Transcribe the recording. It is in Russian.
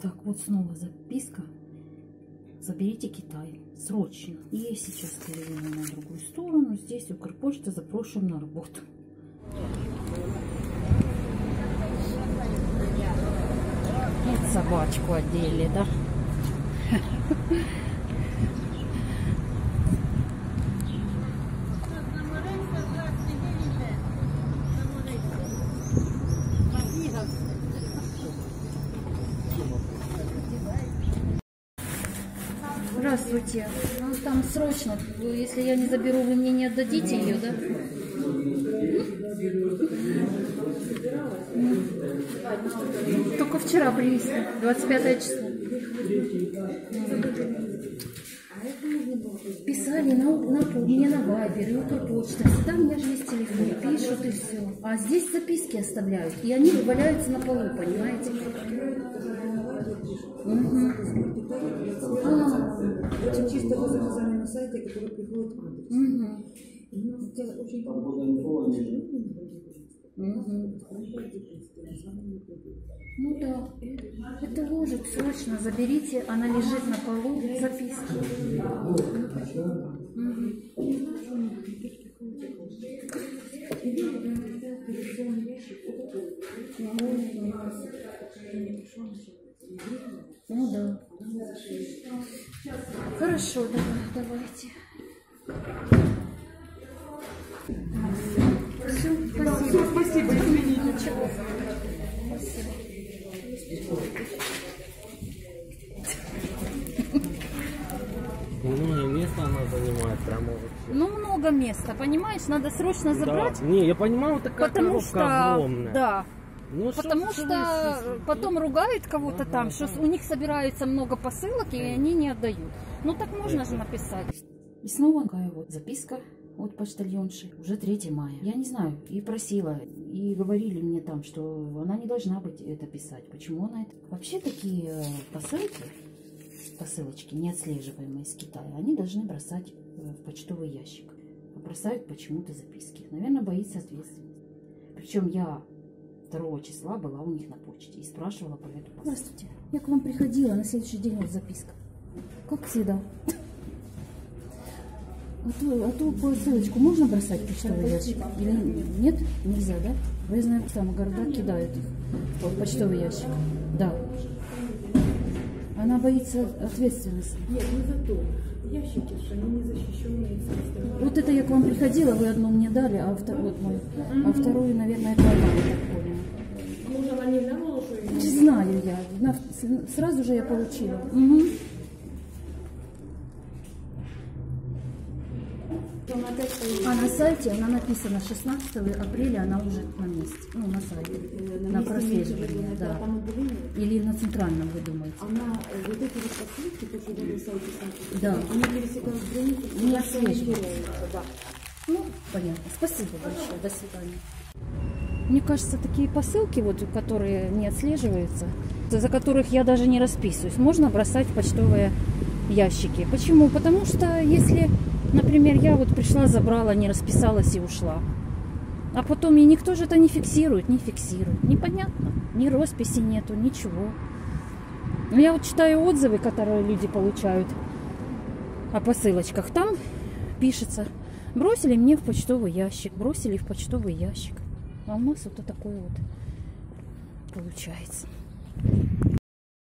Так, вот снова записка. Заберите Китай. Срочно. И я сейчас перевела на другую сторону. Здесь Укрпочта, запрошуем на работу. Вот собачку одели, да? Здравствуйте. Ну, там срочно. Если я не заберу, вы мне не отдадите ее, да? Только вчера привезли. 25 число. Писали мне на Вайбер и Укрпочта. Всегда у меня же есть телефон. Пишут и все. А здесь записки оставляют. И они валяются на полу, понимаете? Это чисто по заказанию на сайте, который приходит к адресу. Ну да, это ложит срочно, заберите, она лежит на полу, записка. Ну да. Хорошо, давайте. Все, спасибо. Спасибо, извините. Ничего. Спасибо. Много места она занимает, прямо вообще. Ну, много места, понимаешь? Надо срочно забрать. Да. Не, я понимаю, такая потому коробка что, огромная. да. Ну, Потому что потом ругают кого-то там, что у них собирается много посылок, и они не отдают. Ну так можно же написать. И снова такая вот записка от почтальонши. Уже 3 мая. Я не знаю, и просила, и говорили мне там, что она не должна быть это писать. Почему она это? Вообще такие посылочки, неотслеживаемые из Китая, они должны бросать в почтовый ящик. А бросают почему-то записки. Наверное, боится ответственности. Причем я 2 числа была у них на почте и спрашивала про эту посылку. Здравствуйте. Я к вам приходила, на следующий день вот записка. Как всегда. А ту посылочку можно бросать в почтовый ящик? Или нет? Нельзя, да? Вы знаете, там города кидают их в почтовый ящик. Да. Она боится ответственности. Нет, не за то. Ящики, что они не защищенные. Вот это я к вам приходила, вы одну мне дали, а вторую, наверное, это она, я так поняла. Может, она не глянула, что ее? Не знаю я. Сразу же я получила. А на сайте она написана 16 апреля, она уже на месте. Ну, на сайте. На прослеживании, да. Или на центральном, вы думаете? Она, вот эти вот посылки, то, что на сайте, Да. они пересекают границу. Не отслеживают. Да. Ну, понятно. Спасибо большое. До свидания. Мне кажется, такие посылки, вот, которые не отслеживаются, за которых я даже не расписываюсь, можно бросать в почтовые ящики. Почему? Потому что если, например, я вот пришла, забрала, не расписалась и ушла, а потом и никто же это не фиксирует. Непонятно. Ни росписи нету, ничего. Я вот читаю отзывы, которые люди получают о посылочках. Там пишется: бросили мне в почтовый ящик, бросили в почтовый ящик. А у нас вот такое вот получается.